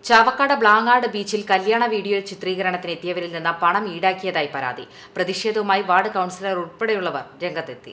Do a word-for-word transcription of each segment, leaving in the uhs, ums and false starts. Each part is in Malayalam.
ചാവക്കാട് ബ്ലാങ്ങാട് ബീച്ചിൽ കല്യാണ വീഡിയോ ചിത്രീകരണത്തിന് എത്തിയവരിൽ നിന്ന് പണം ഈടാക്കിയതായി പരാതി. പ്രതിഷേധവുമായി വാർഡ് കൌൺസിലർ ഉൾപ്പെടെയുള്ളവർ രംഗത്തെത്തി.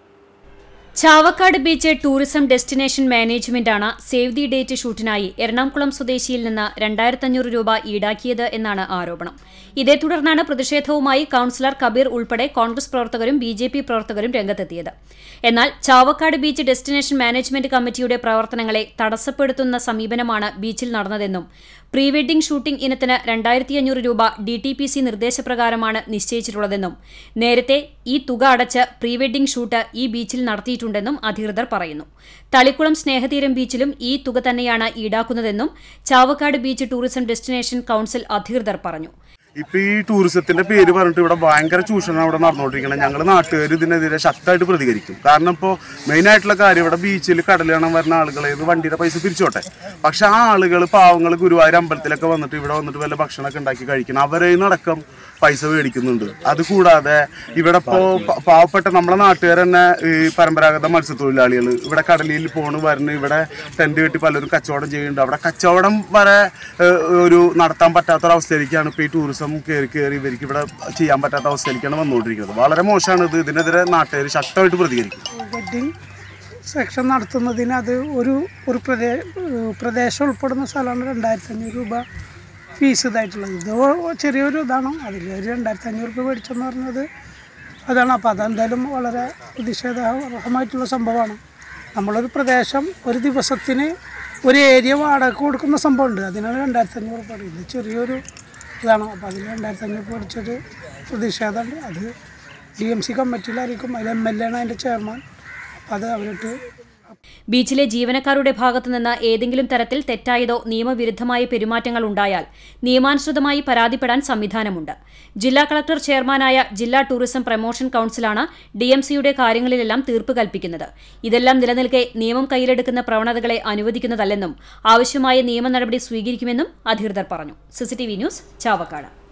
ചാവക്കാട് ബീച്ച് ടൂറിസം ഡെസ്റ്റിനേഷൻ മാനേജ്മെന്റാണ് സേവ് ദി ഡേറ്റ് ഷൂട്ടിനായി എറണാകുളം സ്വദേശിയിൽ നിന്ന് രണ്ടായിരത്തഞ്ഞൂറ് രൂപ ഈടാക്കിയത് എന്നാണ് ആരോപണം. ഇതേ തുടർന്നാണ് പ്രതിഷേധവുമായി കൌൺസിലർ കബീർ ഉൾപ്പെടെ കോൺഗ്രസ് പ്രവർത്തകരും ബി ജെ പി പ്രവർത്തകരും രംഗത്തെത്തിയത്. എന്നാൽ ചാവക്കാട് ബീച്ച് ഡെസ്റ്റിനേഷൻ മാനേജ്മെന്റ് കമ്മിറ്റിയുടെ പ്രവർത്തനങ്ങളെ തടസ്സപ്പെടുത്തുന്ന സമീപനമാണ് ബീച്ചിൽ നടന്നതെന്നും പ്രീ വെഡ്ഡിംഗ് ഷൂട്ടിംഗ് ഇനത്തിന് രണ്ടായിരത്തി അഞ്ഞൂറ് രൂപ ഡി ടി പി സി നിർദ്ദേശപ്രകാരമാണ് നിശ്ചയിച്ചിട്ടുള്ളതെന്നും നേരത്തെ ഈ തുക അടച്ച് പ്രീ വെഡ്ഡിംഗ് ഷൂട്ട് ഈ ബീച്ചിൽ നടത്തിയിട്ടുണ്ടെന്നും അധികൃതർ പറയുന്നു. തളിക്കുളം സ്നേഹതീരം ബീച്ചിലും ഈ തുക തന്നെയാണ് ഈടാക്കുന്നതെന്നും Chavakkad beach tourism destination council അധികൃതർ പറഞ്ഞു. ഇപ്പൊ ഈ ടൂറിസത്തിന്റെ പേര് പറഞ്ഞിട്ട് ഇവിടെ ഭയങ്കര ചൂഷണം ഇവിടെ നടന്നുകൊണ്ടിരിക്കണം. ഞങ്ങൾ നാട്ടുകാർ ഇതിനെതിരെ ശക്തമായിട്ട് പ്രതികരിക്കും. കാരണം ഇപ്പോൾ മെയിൻ ആയിട്ടുള്ള കാര്യം ഇവിടെ ബീച്ചിൽ കടൽ കാണാൻ വരുന്ന ആളുകളെ വണ്ടിയുടെ പൈസ പിരിച്ചോട്ടെ, പക്ഷെ ആ ആളുകൾ പാവങ്ങൾ ഗുരുവായൂർ അമ്പലത്തിലൊക്കെ വന്നിട്ട് ഇവിടെ വന്നിട്ട് വല്ല ഭക്ഷണമൊക്കെ ഉണ്ടാക്കി കഴിക്കണം. അവരെ നടക്കം പൈസ മേടിക്കുന്നുണ്ട്. അതുകൂടാതെ ഇവിടെ ഇപ്പോൾ പാവപ്പെട്ട നമ്മളെ നാട്ടുകാർ തന്നെ ഈ പരമ്പരാഗത മത്സ്യത്തൊഴിലാളികൾ ഇവിടെ കടലിൽ പോണ് വരുന്ന ഇവിടെ ടെന്റ് കെട്ടി പലരും കച്ചവടം ചെയ്യുന്നുണ്ട്. അവിടെ കച്ചവടം വരെ ഒരു നടത്താൻ പറ്റാത്തൊരവസ്ഥയിലേക്കാണ് ഇപ്പോൾ ഈ ടൂറിസം കയറി കയറി ഇവർക്ക് ഇവിടെ ചെയ്യാൻ പറ്റാത്ത അവസ്ഥയിലേക്കാണ് വന്നുകൊണ്ടിരിക്കുന്നത്. വളരെ മോശമാണ് ഇത്. ഇതിനെതിരെ നാട്ടുകാർ ശക്തമായിട്ട് പ്രതികരിക്കും. വെഡ്ഡിങ് സെക്ഷൻ നടത്തുന്നതിന് അത് ഒരു ഒരു പ്രദേ പ്രദേശം ഉൾപ്പെടുന്ന സ്ഥലമാണ് രണ്ടായിരത്തി അഞ്ഞൂറ് രൂപ ഫീസ് ഇതായിട്ടുള്ളത്. ഇത് ചെറിയൊരു ഇതാണ്. അതിൽ ഒരു രണ്ടായിരത്തി അഞ്ഞൂറ് രൂപ മേടിച്ചെന്ന് പറഞ്ഞത് അതാണ്. അപ്പോൾ അതെന്തായാലും വളരെ പ്രതിഷേധാർഹമായിട്ടുള്ള സംഭവമാണ്. നമ്മളൊരു പ്രദേശം ഒരു ദിവസത്തിന് ഒരു ഏരിയ വാടക കൊടുക്കുന്ന സംഭവമുണ്ട്. അതിനാണ് രണ്ടായിരത്തി അഞ്ഞൂറ് രൂപ. ഇത് ചെറിയൊരു ഇതാണ്. അപ്പോൾ അതിൽ രണ്ടായിരത്തി അഞ്ഞൂറ് രൂപ മേടിച്ചൊരു പ്രതിഷേധമുണ്ട്. അത് ജി എം സി കമ്മിറ്റിയിലായിരിക്കും. അതിൽ എം എൽ എ ആണ് അതിൻ്റെ ചെയർമാൻ. അപ്പോൾ അത് അവരിട്ട് ബീച്ചിലെ ജീവനക്കാരുടെ ഭാഗത്തുനിന്ന് ഏതെങ്കിലും തരത്തിൽ തെറ്റായതോ നിയമവിരുദ്ധമായ പെരുമാറ്റങ്ങൾ ഉണ്ടായാൽ നിയമാനുസൃതമായി പരാതിപ്പെടാൻ സംവിധാനമുണ്ട്. ജില്ലാ കളക്ടർ ചെയർമാനായ ജില്ലാ ടൂറിസം പ്രൊമോഷൻ കൌൺസിലാണ് ഡി എം സിയുടെ കാര്യങ്ങളിലെല്ലാം തീർപ്പ് കൽപ്പിക്കുന്നത്. ഇതെല്ലാം നിലനിൽക്കെ നിയമം കയ്യിലെടുക്കുന്ന പ്രവണതകളെ അനുവദിക്കുന്നതല്ലെന്നും ആവശ്യമായ നിയമ നടപടി സ്വീകരിക്കുമെന്നും അധികൃതർ പറഞ്ഞു. C C T V news, Chavakkad.